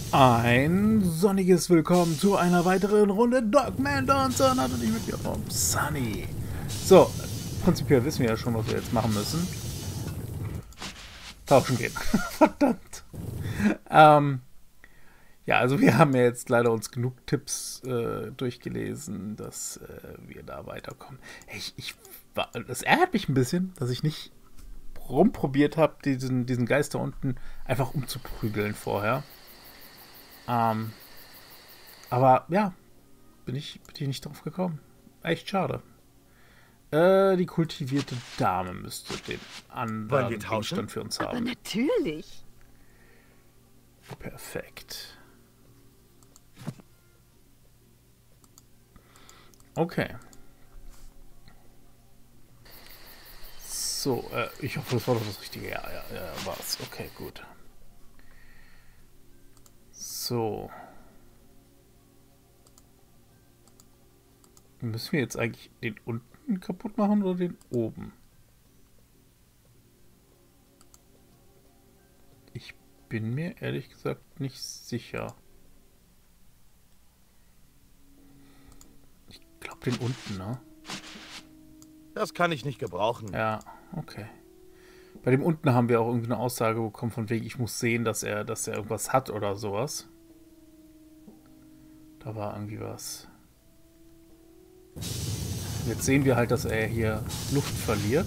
Ein sonniges Willkommen zu einer weiteren Runde Dogman Dawson und ich mit dir vom Sunny. So, prinzipiell wissen wir ja schon, was wir jetzt machen müssen. Tauschen gehen. Verdammt. Ja, also wir haben ja jetzt leider uns genug Tipps durchgelesen, dass wir da weiterkommen. Das ärgert mich ein bisschen, dass ich nicht rumprobiert habe, diesen Geist da unten einfach umzuprügeln vorher. Aber ja, bin ich nicht drauf gekommen. Echt schade. Die kultivierte Dame müsste den anderen Gegenstand für uns haben. Aber natürlich. Perfekt. Okay. So, ich hoffe, das war doch das Richtige. Ja, war's. Okay, gut. So. Müssen wir jetzt eigentlich den unten kaputt machen oder den oben? Ich bin mir ehrlich gesagt nicht sicher. Ich glaube den unten, ne? Das kann ich nicht gebrauchen. Ja, okay. Bei dem unten haben wir auch irgendwie eine Aussage bekommen, von wegen, ich muss sehen, dass er irgendwas hat oder sowas. Da war irgendwie was. Jetzt sehen wir halt, dass er hier Luft verliert.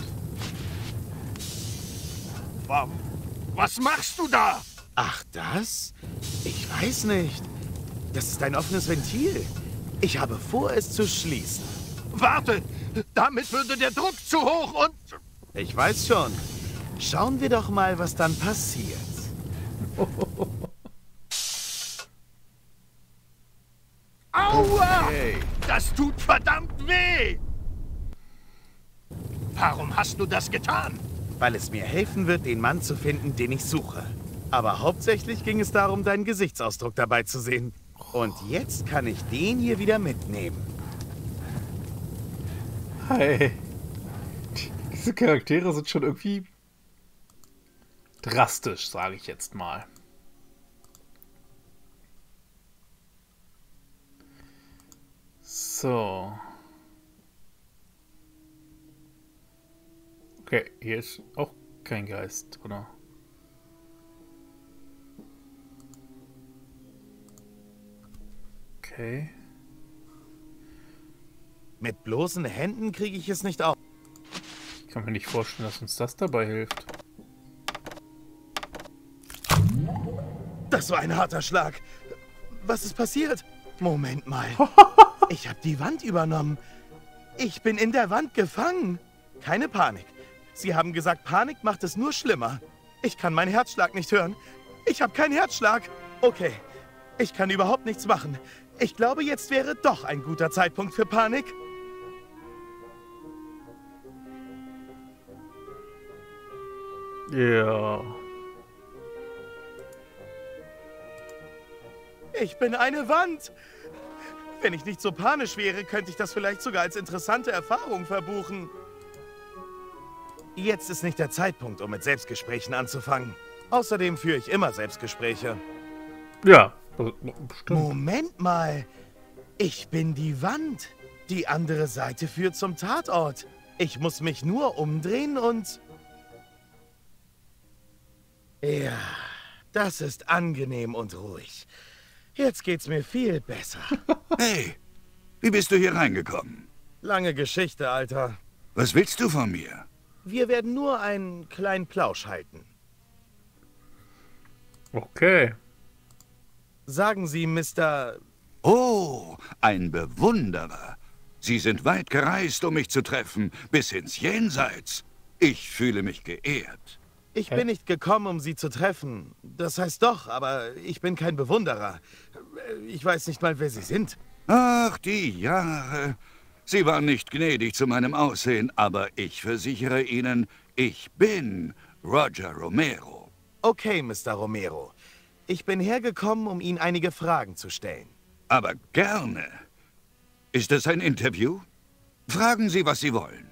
Was machst du da? Ach, das? Ich weiß nicht. Das ist ein offenes Ventil. Ich habe vor, es zu schließen. Warte! Damit würde der Druck zu hoch und... Ich weiß schon. Schauen wir doch mal, was dann passiert. Aua! Okay. Das tut verdammt weh! Warum hast du das getan? Weil es mir helfen wird, den Mann zu finden, den ich suche. Aber hauptsächlich ging es darum, deinen Gesichtsausdruck dabei zu sehen. Und jetzt kann ich den hier wieder mitnehmen. Hi. Diese Charaktere sind schon irgendwie drastisch, sage ich jetzt mal. So. Okay, hier ist auch kein Geist, oder? Okay. Mit bloßen Händen kriege ich es nicht auf. Ich kann mir nicht vorstellen, dass uns das dabei hilft. Das war ein harter Schlag. Was ist passiert? Moment mal. Ich habe die Wand übernommen. Ich bin in der Wand gefangen. Keine Panik. Sie haben gesagt, Panik macht es nur schlimmer. Ich kann meinen Herzschlag nicht hören. Ich habe keinen Herzschlag. Okay, ich kann überhaupt nichts machen. Ich glaube, jetzt wäre doch ein guter Zeitpunkt für Panik. Ja. Ich bin eine Wand. Wenn ich nicht so panisch wäre, könnte ich das vielleicht sogar als interessante Erfahrung verbuchen. Jetzt ist nicht der Zeitpunkt, um mit Selbstgesprächen anzufangen. Außerdem führe ich immer Selbstgespräche. Ja, bestimmt. Moment mal. Ich bin die Wand. Die andere Seite führt zum Tatort. Ich muss mich nur umdrehen und... Ja, das ist angenehm und ruhig. Jetzt geht's mir viel besser. Hey, wie bist du hier reingekommen? Lange Geschichte, Alter. Was willst du von mir? Wir werden nur einen kleinen Plausch halten. Okay. Sagen Sie, Mr. Oh, ein Bewunderer. Sie sind weit gereist, um mich zu treffen, bis ins Jenseits. Ich fühle mich geehrt. Ich bin nicht gekommen, um Sie zu treffen. Das heißt doch, aber ich bin kein Bewunderer. Ich weiß nicht mal, wer Sie sind. Ach, die Jahre. Sie waren nicht gnädig zu meinem Aussehen, aber ich versichere Ihnen, ich bin Roger Romero. Okay, Mr. Romero. Ich bin hergekommen, um Ihnen einige Fragen zu stellen. Aber gerne. Ist es ein Interview? Fragen Sie, was Sie wollen.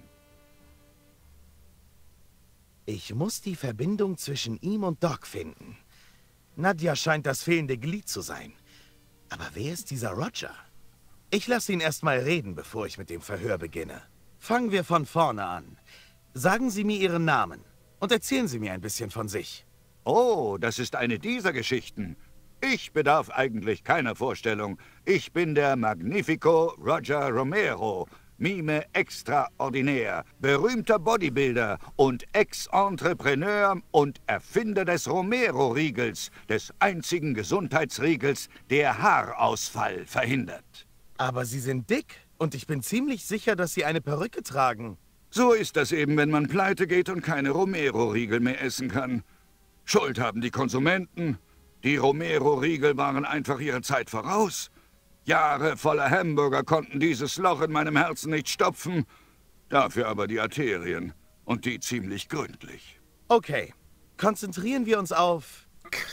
Ich muss die Verbindung zwischen ihm und Doc finden. Nadia scheint das fehlende Glied zu sein. Aber wer ist dieser Roger? Ich lasse ihn erstmal reden, bevor ich mit dem Verhör beginne. Fangen wir von vorne an. Sagen Sie mir Ihren Namen und erzählen Sie mir ein bisschen von sich. Oh, das ist eine dieser Geschichten. Ich bedarf eigentlich keiner Vorstellung. Ich bin der Magnifico Roger Romero, Mime extraordinär, berühmter Bodybuilder und Ex-Entrepreneur und Erfinder des Romero-Riegels, des einzigen Gesundheitsriegels, der Haarausfall verhindert. Aber Sie sind dick und ich bin ziemlich sicher, dass Sie eine Perücke tragen. So ist das eben, wenn man pleite geht und keine Romero-Riegel mehr essen kann. Schuld haben die Konsumenten. Die Romero-Riegel waren einfach ihrer Zeit voraus. Jahre voller Hamburger konnten dieses Loch in meinem Herzen nicht stopfen. Dafür aber die Arterien. Und die ziemlich gründlich. Okay, konzentrieren wir uns auf...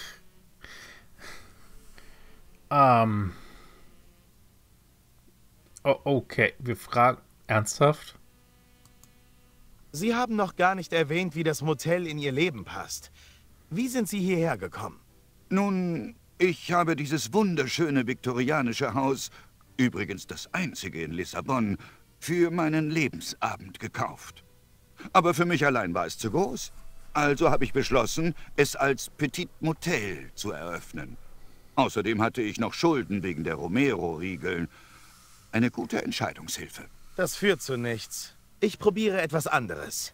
Okay, wir fragen ernsthaft? Sie haben noch gar nicht erwähnt, wie das Motel in Ihr Leben passt. Wie sind Sie hierher gekommen? Nun, ich habe dieses wunderschöne viktorianische Haus, übrigens das einzige in Lissabon, für meinen Lebensabend gekauft. Aber für mich allein war es zu groß. Also habe ich beschlossen, es als Petit Motel zu eröffnen. Außerdem hatte ich noch Schulden wegen der Romero-Riegel. Eine gute Entscheidungshilfe. Das führt zu nichts. Ich probiere etwas anderes.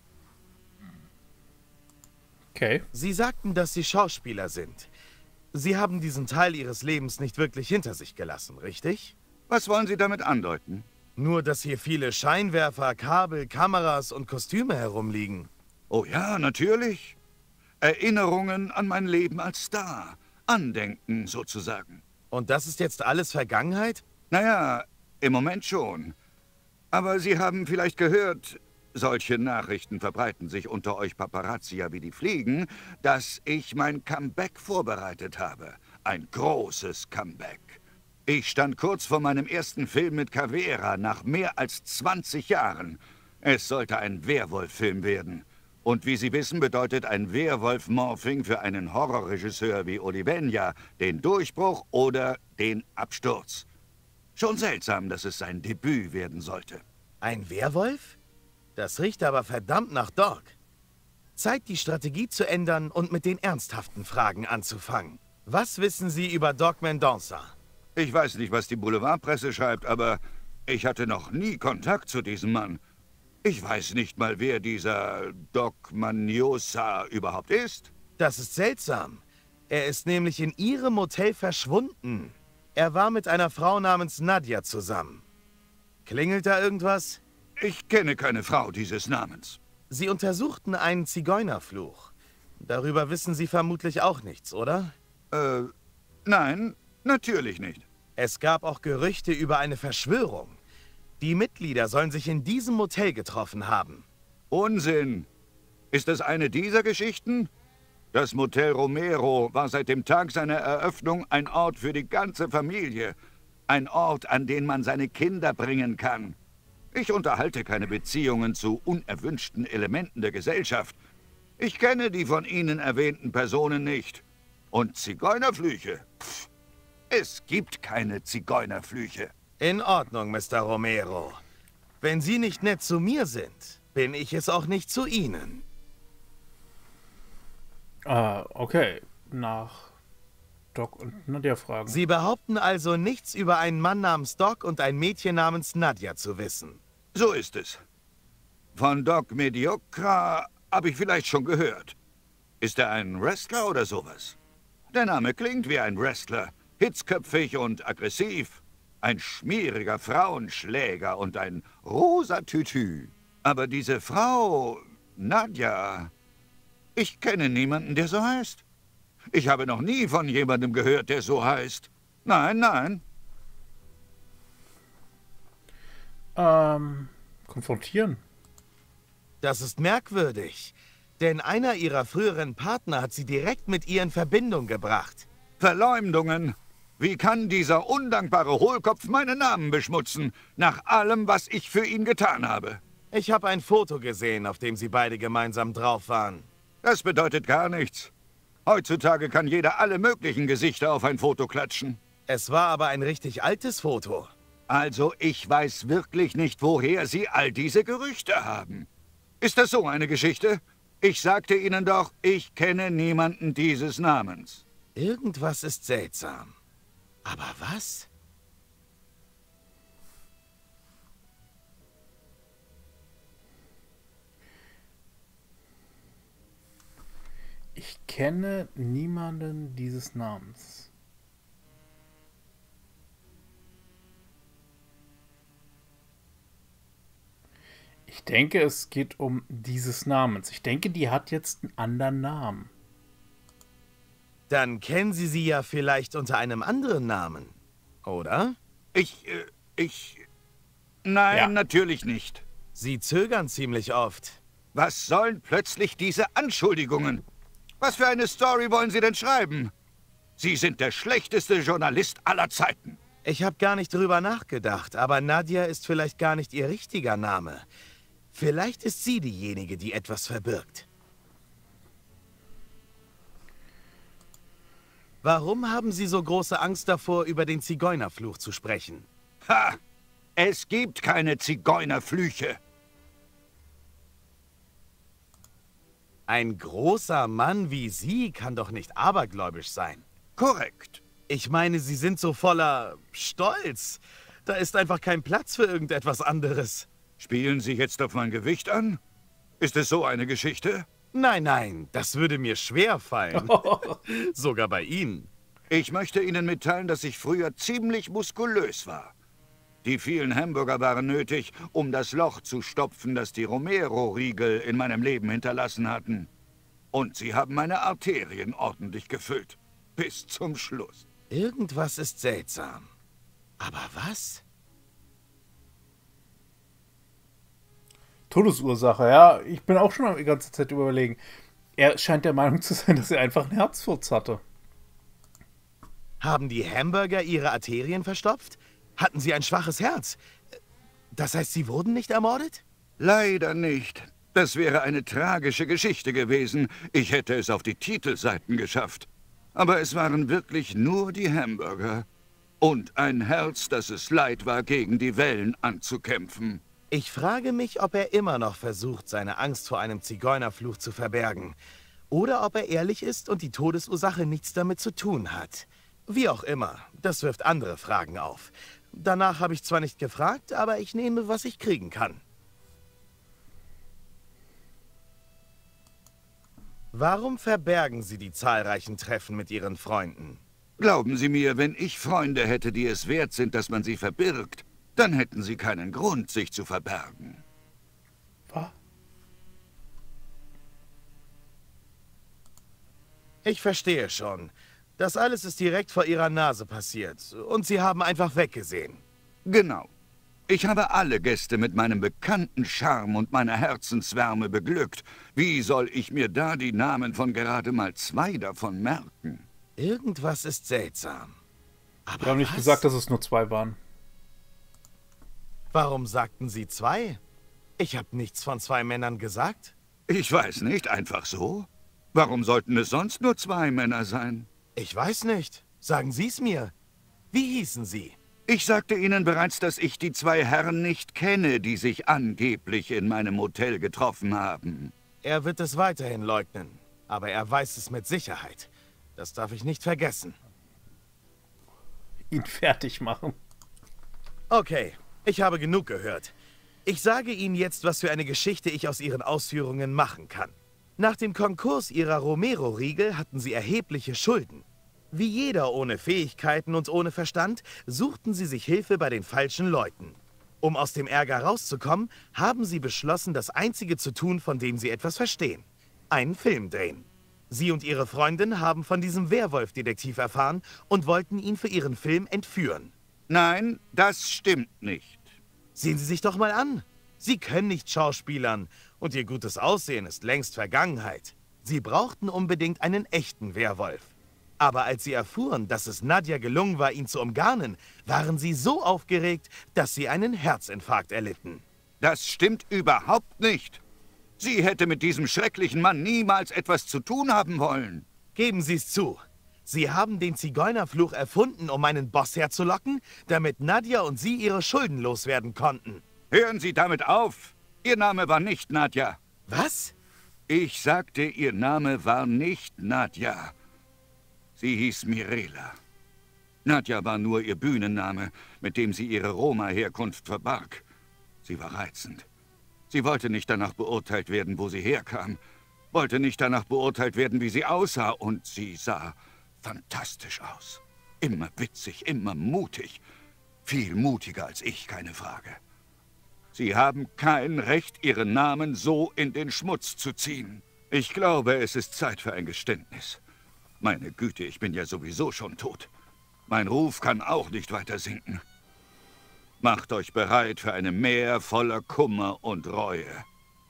Okay. Sie sagten, dass Sie Schauspieler sind. Sie haben diesen Teil Ihres Lebens nicht wirklich hinter sich gelassen, richtig? Was wollen Sie damit andeuten? Nur, dass hier viele Scheinwerfer, Kabel, Kameras und Kostüme herumliegen. Oh ja, natürlich. Erinnerungen an mein Leben als Star. Andenken sozusagen. Und das ist jetzt alles Vergangenheit? Naja, im Moment schon. Aber Sie haben vielleicht gehört, solche Nachrichten verbreiten sich unter euch Paparazzi ja wie die Fliegen, dass ich mein Comeback vorbereitet habe. Ein großes Comeback. Ich stand kurz vor meinem ersten Film mit Caveira nach mehr als 20 Jahren. Es sollte ein Werwolf-Film werden. Und wie Sie wissen, bedeutet ein Werwolf-Morphing für einen Horrorregisseur wie Olivencia den Durchbruch oder den Absturz. Schon seltsam, dass es sein Debüt werden sollte. Ein Werwolf? Das riecht aber verdammt nach Doc. Zeit, die Strategie zu ändern und mit den ernsthaften Fragen anzufangen. Was wissen Sie über Doc Mendoza? Ich weiß nicht, was die Boulevardpresse schreibt, aber ich hatte noch nie Kontakt zu diesem Mann. Ich weiß nicht mal, wer dieser Doc Maniosa überhaupt ist. Das ist seltsam. Er ist nämlich in Ihrem Hotel verschwunden. Er war mit einer Frau namens Nadia zusammen. Klingelt da irgendwas? Ich kenne keine Frau dieses Namens. Sie untersuchten einen Zigeunerfluch. Darüber wissen Sie vermutlich auch nichts, oder? Nein, natürlich nicht. Es gab auch Gerüchte über eine Verschwörung. Die Mitglieder sollen sich in diesem Motel getroffen haben. Unsinn. Ist das eine dieser Geschichten? Das Motel Romero war seit dem Tag seiner Eröffnung ein Ort für die ganze Familie. Ein Ort, an den man seine Kinder bringen kann. Ich unterhalte keine Beziehungen zu unerwünschten Elementen der Gesellschaft. Ich kenne die von Ihnen erwähnten Personen nicht. Und Zigeunerflüche? Pff, es gibt keine Zigeunerflüche. In Ordnung, Mr. Romero. Wenn Sie nicht nett zu mir sind, bin ich es auch nicht zu Ihnen. Okay. Nach Doc und Nadia fragen. Sie behaupten also nichts über einen Mann namens Doc und ein Mädchen namens Nadia zu wissen. So ist es. Von Doc Mediocra habe ich vielleicht schon gehört. Ist er ein Wrestler oder sowas? Der Name klingt wie ein Wrestler. Hitzköpfig und aggressiv. Ein schmieriger Frauenschläger und ein rosa Tütü. Aber diese Frau, Nadia, ich kenne niemanden, der so heißt. Ich habe noch nie von jemandem gehört, der so heißt. Nein, nein. Konfrontieren. Das ist merkwürdig, denn einer Ihrer früheren Partner hat Sie direkt mit ihr in Verbindung gebracht. Verleumdungen. Wie kann dieser undankbare Hohlkopf meinen Namen beschmutzen, nach allem, was ich für ihn getan habe? Ich habe ein Foto gesehen, auf dem Sie beide gemeinsam drauf waren. Das bedeutet gar nichts. Heutzutage kann jeder alle möglichen Gesichter auf ein Foto klatschen. Es war aber ein richtig altes Foto. Also, ich weiß wirklich nicht, woher Sie all diese Gerüchte haben. Ist das so eine Geschichte? Ich sagte Ihnen doch, ich kenne niemanden dieses Namens. Irgendwas ist seltsam. Aber was? Ich kenne niemanden dieses Namens. Ich denke, es geht um dieses Namens. Ich denke, die hat jetzt einen anderen Namen. Dann kennen Sie sie ja vielleicht unter einem anderen Namen, oder? Nein, Ja. natürlich nicht. Sie zögern ziemlich oft. Was sollen plötzlich diese Anschuldigungen? Was für eine Story wollen Sie denn schreiben? Sie sind der schlechteste Journalist aller Zeiten. Ich habe gar nicht drüber nachgedacht, aber Nadja ist vielleicht gar nicht ihr richtiger Name. Vielleicht ist sie diejenige, die etwas verbirgt. Warum haben Sie so große Angst davor, über den Zigeunerfluch zu sprechen? Ha! Es gibt keine Zigeunerflüche. Ein großer Mann wie Sie kann doch nicht abergläubisch sein. Korrekt. Ich meine, Sie sind so voller Stolz. Da ist einfach kein Platz für irgendetwas anderes. Spielen Sie jetzt auf mein Gewicht an? Ist es so eine Geschichte? Nein, nein, das würde mir schwer fallen. Sogar bei Ihnen. Ich möchte Ihnen mitteilen, dass ich früher ziemlich muskulös war. Die vielen Hamburger waren nötig, um das Loch zu stopfen, das die Romero-Riegel in meinem Leben hinterlassen hatten. Und sie haben meine Arterien ordentlich gefüllt. Bis zum Schluss. Irgendwas ist seltsam. Aber was? Todesursache, ja. Ich bin auch schon die ganze Zeit überlegen. Er scheint der Meinung zu sein, dass er einfach einen Herzfurz hatte. Haben die Hamburger Ihre Arterien verstopft? Hatten Sie ein schwaches Herz? Das heißt, Sie wurden nicht ermordet? Leider nicht. Das wäre eine tragische Geschichte gewesen. Ich hätte es auf die Titelseiten geschafft. Aber es waren wirklich nur die Hamburger. Und ein Herz, das es leid war, gegen die Wellen anzukämpfen. Ich frage mich, ob er immer noch versucht, seine Angst vor einem Zigeunerfluch zu verbergen. Oder ob er ehrlich ist und die Todesursache nichts damit zu tun hat. Wie auch immer, das wirft andere Fragen auf. Danach habe ich zwar nicht gefragt, aber ich nehme, was ich kriegen kann. Warum verbergen Sie die zahlreichen Treffen mit Ihren Freunden? Glauben Sie mir, wenn ich Freunde hätte, die es wert sind, dass man sie verbirgt, dann hätten sie keinen Grund, sich zu verbergen. Was? Ich verstehe schon. Das alles ist direkt vor Ihrer Nase passiert und Sie haben einfach weggesehen. Genau. Ich habe alle Gäste mit meinem bekannten Charme und meiner Herzenswärme beglückt. Wie soll ich mir da die Namen von gerade mal 2 davon merken? Irgendwas ist seltsam. Aber Wir haben nicht was? gesagt, dass es nur 2 waren. Warum sagten Sie 2? Ich habe nichts von 2 Männern gesagt. Ich weiß nicht, einfach so. Warum sollten es sonst nur 2 Männer sein? Ich weiß nicht. Sagen Sie es mir. Wie hießen Sie? Ich sagte Ihnen bereits, dass ich die 2 Herren nicht kenne, die sich angeblich in meinem Hotel getroffen haben. Er wird es weiterhin leugnen. Aber er weiß es mit Sicherheit. Das darf ich nicht vergessen. Ihn fertig machen. Okay, ich habe genug gehört. Ich sage Ihnen jetzt, was für eine Geschichte ich aus Ihren Ausführungen machen kann. Nach dem Konkurs Ihrer Romero-Riegel hatten Sie erhebliche Schulden. Wie jeder ohne Fähigkeiten und ohne Verstand, suchten Sie sich Hilfe bei den falschen Leuten. Um aus dem Ärger rauszukommen, haben Sie beschlossen, das Einzige zu tun, von dem Sie etwas verstehen. Einen Film drehen. Sie und Ihre Freundin haben von diesem Werwolf-Detektiv erfahren und wollten ihn für Ihren Film entführen. Nein, das stimmt nicht. Sehen Sie sich doch mal an. Sie können nicht schauspielern und Ihr gutes Aussehen ist längst Vergangenheit. Sie brauchten unbedingt einen echten Werwolf. Aber als Sie erfuhren, dass es Nadja gelungen war, ihn zu umgarnen, waren Sie so aufgeregt, dass Sie einen Herzinfarkt erlitten. Das stimmt überhaupt nicht. Sie hätte mit diesem schrecklichen Mann niemals etwas zu tun haben wollen. Geben Sie es zu. Sie haben den Zigeunerfluch erfunden, um meinen Boss herzulocken, damit Nadja und Sie ihre Schulden loswerden konnten. Hören Sie damit auf. Ihr Name war nicht Nadja. Was? Ich sagte, Ihr Name war nicht Nadja. Sie hieß Mirela. Nadja war nur ihr Bühnenname, mit dem sie ihre Roma-Herkunft verbarg. Sie war reizend. Sie wollte nicht danach beurteilt werden, wo sie herkam. Wollte nicht danach beurteilt werden, wie sie aussah. Und sie sah fantastisch aus. Immer witzig, immer mutig. Viel mutiger als ich, keine Frage. Sie haben kein Recht, Ihren Namen so in den Schmutz zu ziehen. Ich glaube, es ist Zeit für ein Geständnis. Meine Güte, ich bin ja sowieso schon tot. Mein Ruf kann auch nicht weiter sinken. Macht euch bereit für eine Meer voller Kummer und Reue.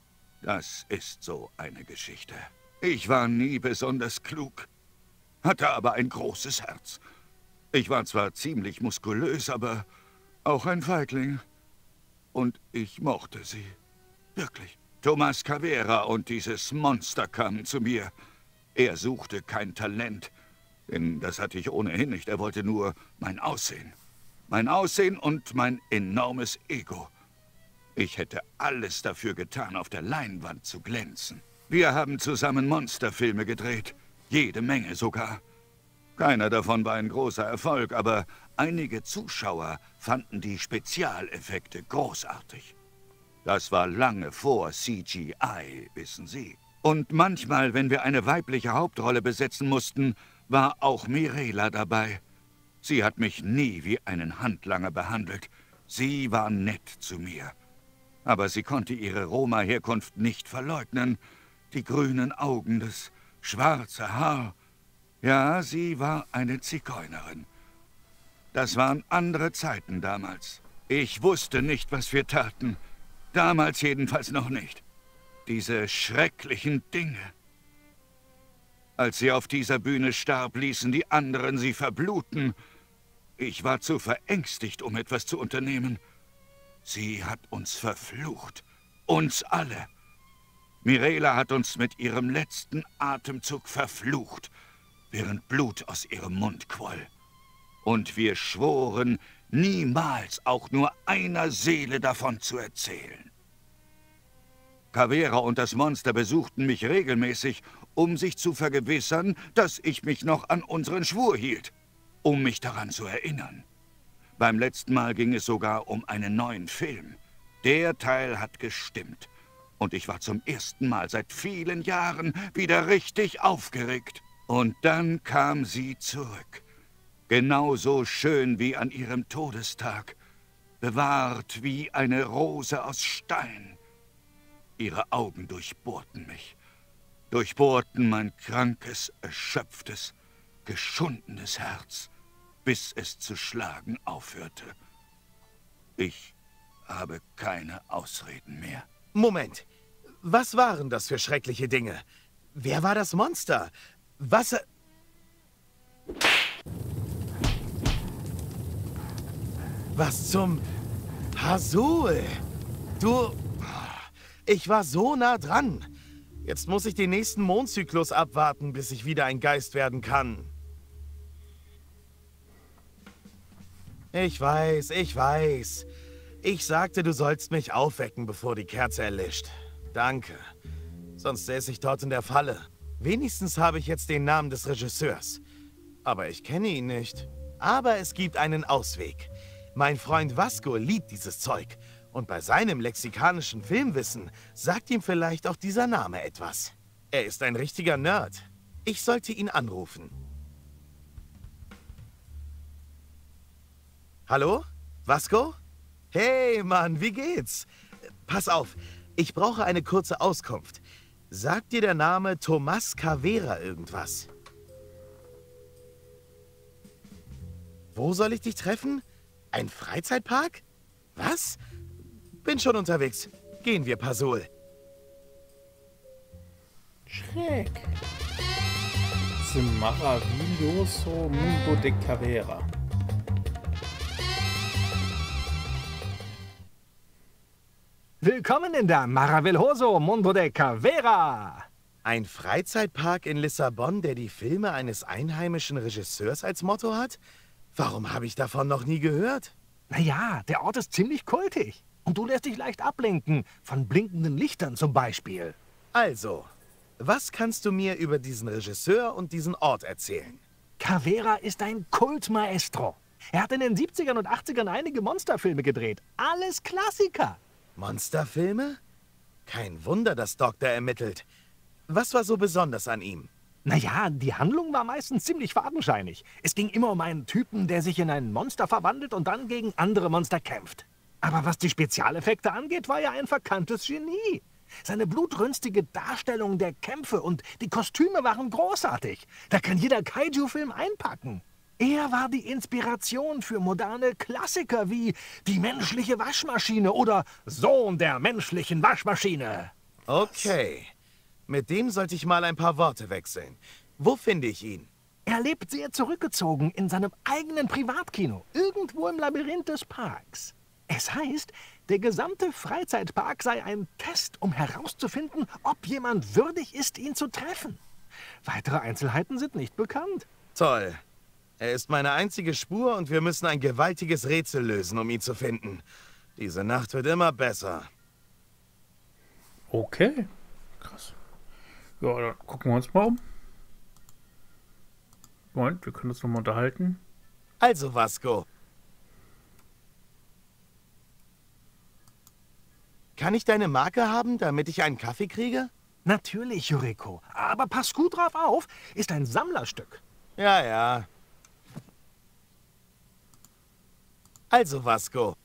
Das ist so eine Geschichte. Ich war nie besonders klug, hatte aber ein großes Herz. Ich war zwar ziemlich muskulös, aber auch ein Feigling. Und ich mochte sie. Wirklich. Thomas Cavera und dieses Monster kamen zu mir. Er suchte kein Talent, denn das hatte ich ohnehin nicht. Er wollte nur mein Aussehen. Mein Aussehen und mein enormes Ego. Ich hätte alles dafür getan, auf der Leinwand zu glänzen. Wir haben zusammen Monsterfilme gedreht. Jede Menge sogar. Keiner davon war ein großer Erfolg, aber einige Zuschauer fanden die Spezialeffekte großartig. Das war lange vor CGI, wissen Sie. Und manchmal, wenn wir eine weibliche Hauptrolle besetzen mussten, war auch Mirela dabei. Sie hat mich nie wie einen Handlanger behandelt. Sie war nett zu mir. Aber sie konnte ihre Roma-Herkunft nicht verleugnen. Die grünen Augen, das schwarze Haar. Ja, sie war eine Zigeunerin. Das waren andere Zeiten damals. Ich wusste nicht, was wir taten. Damals jedenfalls noch nicht. Diese schrecklichen Dinge. Als sie auf dieser Bühne starb, ließen die anderen sie verbluten. Ich war zu verängstigt, um etwas zu unternehmen. Sie hat uns verflucht. Uns alle. Mirela hat uns mit ihrem letzten Atemzug verflucht, während Blut aus ihrem Mund quoll. Und wir schworen, niemals auch nur einer Seele davon zu erzählen. Cavera und das Monster besuchten mich regelmäßig, um sich zu vergewissern, dass ich mich noch an unseren Schwur hielt, um mich daran zu erinnern. Beim letzten Mal ging es sogar um einen neuen Film. Der Teil hat gestimmt. Und ich war zum ersten Mal seit vielen Jahren wieder richtig aufgeregt. Und dann kam sie zurück. Genauso schön wie an ihrem Todestag. Bewahrt wie eine Rose aus Stein. Ihre Augen durchbohrten mich. Durchbohrten mein krankes, erschöpftes, geschundenes Herz, bis es zu schlagen aufhörte. Ich habe keine Ausreden mehr. Moment. Was waren das für schreckliche Dinge? Wer war das Monster? Was... Was zum... Hasul? Du... Ich war so nah dran. Jetzt muss ich den nächsten Mondzyklus abwarten, bis ich wieder ein Geist werden kann. Ich weiß, ich weiß. Ich sagte, du sollst mich aufwecken, bevor die Kerze erlischt. Danke. Sonst säße ich dort in der Falle. Wenigstens habe ich jetzt den Namen des Regisseurs. Aber ich kenne ihn nicht. Aber es gibt einen Ausweg. Mein Freund Vasco liebt dieses Zeug. Und bei seinem lexikanischen Filmwissen sagt ihm vielleicht auch dieser Name etwas. Er ist ein richtiger Nerd. Ich sollte ihn anrufen. Hallo? Vasco? Hey, Mann, wie geht's? Pass auf, ich brauche eine kurze Auskunft. Sagt dir der Name Thomas Cavera irgendwas? Wo soll ich dich treffen? Ein Freizeitpark? Was? Bin schon unterwegs. Gehen wir, Pasul. Schräg. Maravilloso Mundo de Cavera. Willkommen in der Maravilloso Mundo de Cavera. Ein Freizeitpark in Lissabon, der die Filme eines einheimischen Regisseurs als Motto hat? Warum habe ich davon noch nie gehört? Naja, der Ort ist ziemlich kultig. Und du lässt dich leicht ablenken, von blinkenden Lichtern zum Beispiel. Also, was kannst du mir über diesen Regisseur und diesen Ort erzählen? Caveira ist ein Kultmaestro. Er hat in den 70ern und 80ern einige Monsterfilme gedreht. Alles Klassiker. Monsterfilme? Kein Wunder, dass Doc da ermittelt. Was war so besonders an ihm? Naja, die Handlung war meistens ziemlich fadenscheinig. Es ging immer um einen Typen, der sich in ein Monster verwandelt und dann gegen andere Monster kämpft. Aber was die Spezialeffekte angeht, war er ein verkanntes Genie. Seine blutrünstige Darstellung der Kämpfe und die Kostüme waren großartig. Da kann jeder Kaiju-Film einpacken. Er war die Inspiration für moderne Klassiker wie Die menschliche Waschmaschine oder Sohn der menschlichen Waschmaschine. Okay, mit dem sollte ich mal ein paar Worte wechseln. Wo finde ich ihn? Er lebt sehr zurückgezogen in seinem eigenen Privatkino, irgendwo im Labyrinth des Parks. Es heißt, der gesamte Freizeitpark sei ein Test, um herauszufinden, ob jemand würdig ist, ihn zu treffen. Weitere Einzelheiten sind nicht bekannt. Toll. Er ist meine einzige Spur und wir müssen ein gewaltiges Rätsel lösen, um ihn zu finden. Diese Nacht wird immer besser. Okay. Krass. Ja, dann gucken wir uns mal um. Moment, wir können uns nochmal unterhalten. Also, Vasco. Kann ich deine Marke haben, damit ich einen Kaffee kriege? Natürlich, Yuriko. Aber pass gut drauf auf, ist ein Sammlerstück. Ja, ja. Also, Vasco.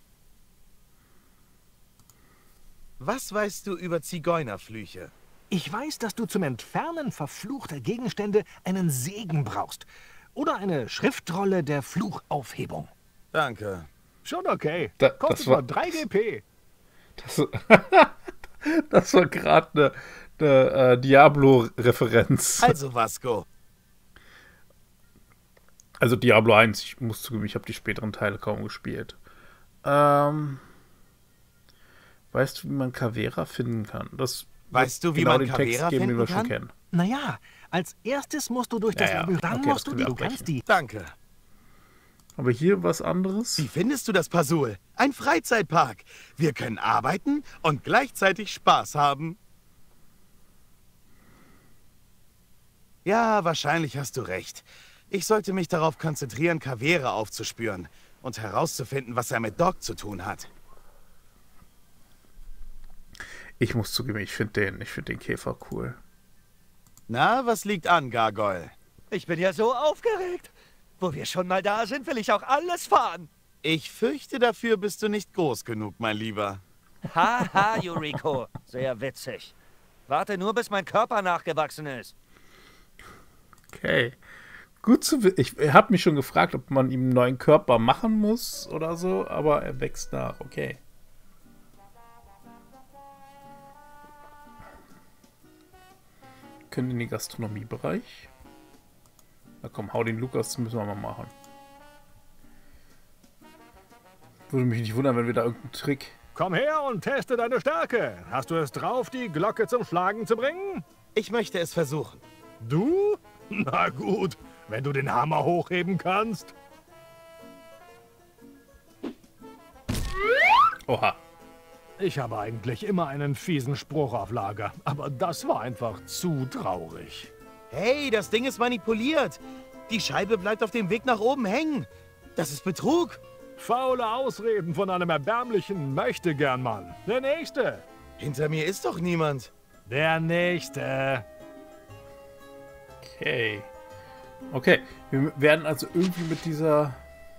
Was weißt du über Zigeunerflüche? Ich weiß, dass du zum Entfernen verfluchter Gegenstände einen Segen brauchst. Oder eine Schriftrolle der Fluchaufhebung. Danke. Schon okay. Das Kostet war- nur 3 GP. Das war gerade eine Diablo-Referenz. Also, Vasco. Also Diablo 1, ich muss zugeben, ich habe die späteren Teile kaum gespielt. Weißt du, wie man Caveira finden kann? Das Weißt du, wie genau man den Text Caveira geben, den wir finden schon kann? kennen. Naja, als erstes musst du durch das Ja, ja. Labyrinth. Dann Okay, das musst du können wir du abbrechen. kannst die. Danke. Aber hier was anderes? Wie findest du das, Pasul? Ein Freizeitpark. Wir können arbeiten und gleichzeitig Spaß haben. Ja, wahrscheinlich hast du recht. Ich sollte mich darauf konzentrieren, Caveira aufzuspüren und herauszufinden, was er mit Doc zu tun hat. Ich muss zugeben, ich finde den Käfer cool. Na, was liegt an, Gargoyle? Ich bin ja so aufgeregt. Wo wir schon mal da sind, will ich auch alles fahren. Ich fürchte, dafür bist du nicht groß genug, mein Lieber. Haha, Yuriko. Sehr witzig. Warte nur, bis mein Körper nachgewachsen ist. Okay. Gut zu wissen. Ich habe mich schon gefragt, ob man ihm einen neuen Körper machen muss oder so, aber er wächst nach. Okay. Können in den Gastronomiebereich? Na komm, hau den Lukas, das müssen wir mal machen. Würde mich nicht wundern, wenn wir da irgendeinen Trick... Komm her und teste deine Stärke. Hast du es drauf, die Glocke zum Schlagen zu bringen? Ich möchte es versuchen. Du? Na gut, wenn du den Hammer hochheben kannst. Oha. Ich habe eigentlich immer einen fiesen Spruch auf Lager, aber das war einfach zu traurig. Hey, das Ding ist manipuliert. Die Scheibe bleibt auf dem Weg nach oben hängen. Das ist Betrug. Faule Ausreden von einem erbärmlichen Möchtegernmann. Der Nächste. Hinter mir ist doch niemand. Der Nächste. Okay. Okay, wir werden also irgendwie mit dieser...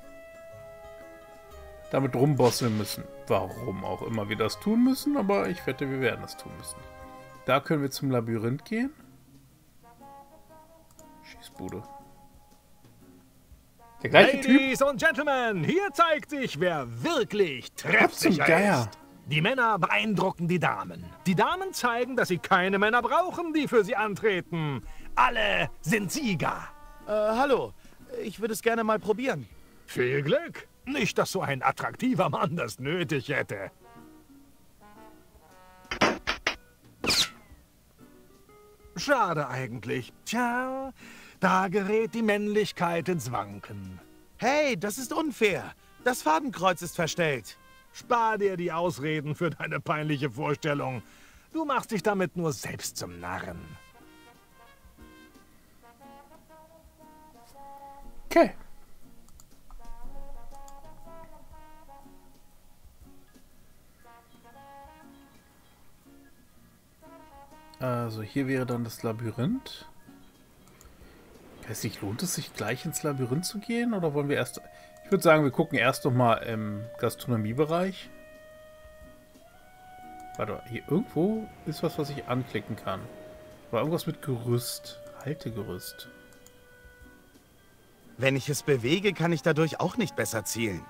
damit rumbosseln müssen. Warum auch immer wir das tun müssen, aber ich wette, wir werden das tun müssen. Da können wir zum Labyrinth gehen. Schießbude. Der gleiche Typ. Ladies und Gentlemen, hier zeigt sich, wer wirklich zum treffsicher Geier. ist. Die Männer beeindrucken die Damen. Die Damen zeigen, dass sie keine Männer brauchen, die für sie antreten. Alle sind Sieger. Hallo. Ich würde es gerne mal probieren. Viel Glück. Nicht, dass so ein attraktiver Mann das nötig hätte. Schade eigentlich. Tja, da gerät die Männlichkeit ins Wanken. Hey, das ist unfair. Das Fadenkreuz ist verstellt. Spar dir die Ausreden für deine peinliche Vorstellung. Du machst dich damit nur selbst zum Narren. Okay. Also hier wäre dann das Labyrinth. Weiß nicht, lohnt es sich gleich ins Labyrinth zu gehen? Oder wollen wir erst... Ich würde sagen, wir gucken erst noch mal im Gastronomiebereich. Warte, hier irgendwo ist was ich anklicken kann. War irgendwas mit Gerüst. Haltegerüst. Wenn ich es bewege, kann ich dadurch auch nicht besser zielen.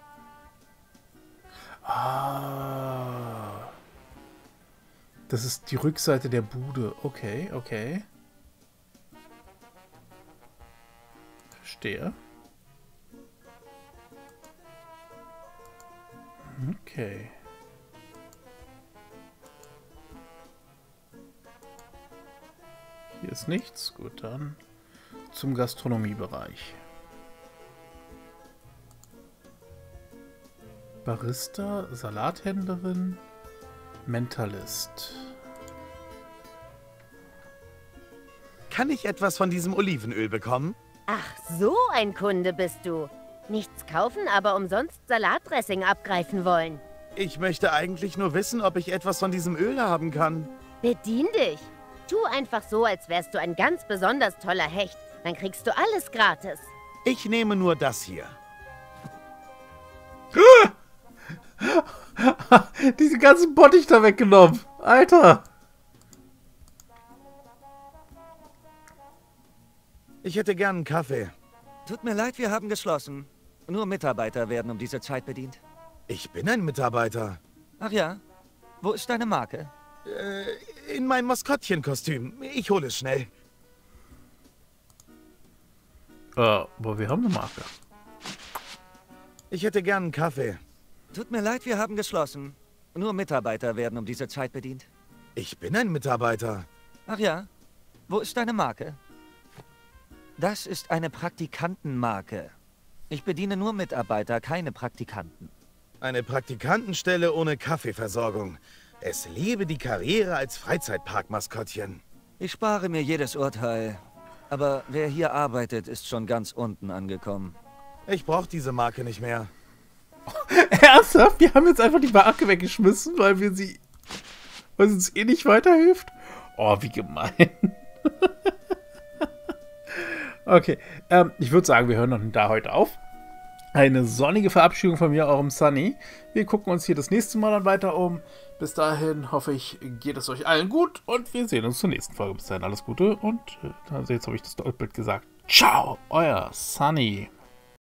Ah. Das ist die Rückseite der Bude. Okay, okay. Verstehe. Okay. Hier ist nichts. Gut, dann zum Gastronomiebereich. Barista, Salathändlerin, Mentalist. Kann ich etwas von diesem Olivenöl bekommen? Ach, so ein Kunde bist du. Nichts kaufen, aber umsonst Salatdressing abgreifen wollen. Ich möchte eigentlich nur wissen, ob ich etwas von diesem Öl haben kann. Bedien dich. Tu einfach so, als wärst du ein ganz besonders toller Hecht. Dann kriegst du alles gratis. Ich nehme nur das hier. Diese ganzen Bottich da weggenommen. Alter. Ich hätte gern einen Kaffee. Tut mir leid, wir haben geschlossen. Nur Mitarbeiter werden um diese Zeit bedient. Ich bin ein Mitarbeiter. Ach ja? Wo ist deine Marke? In meinem Maskottchenkostüm. Ich hole es schnell. Aber wir haben eine Marke. Ich hätte gern einen Kaffee. Tut mir leid, wir haben geschlossen. Nur Mitarbeiter werden um diese Zeit bedient. Ich bin ein Mitarbeiter. Ach ja? Wo ist deine Marke? Das ist eine Praktikantenmarke. Ich bediene nur Mitarbeiter, keine Praktikanten. Eine Praktikantenstelle ohne Kaffeeversorgung. Es lebe die Karriere als Freizeitparkmaskottchen. Ich spare mir jedes Urteil. Aber wer hier arbeitet, ist schon ganz unten angekommen. Ich brauche diese Marke nicht mehr. Ernsthaft? Wir haben jetzt einfach die Marke weggeschmissen, weil sie uns eh nicht weiterhilft? Oh, wie gemein. Okay, ich würde sagen, wir hören noch da heute auf. Eine sonnige Verabschiedung von mir, eurem Sunny. Wir gucken uns hier das nächste Mal dann weiter um. Bis dahin hoffe ich, geht es euch allen gut und wir sehen uns zur nächsten Folge. Bis dahin alles Gute und also jetzt habe ich das Doppelbild gesagt. Ciao, euer Sunny.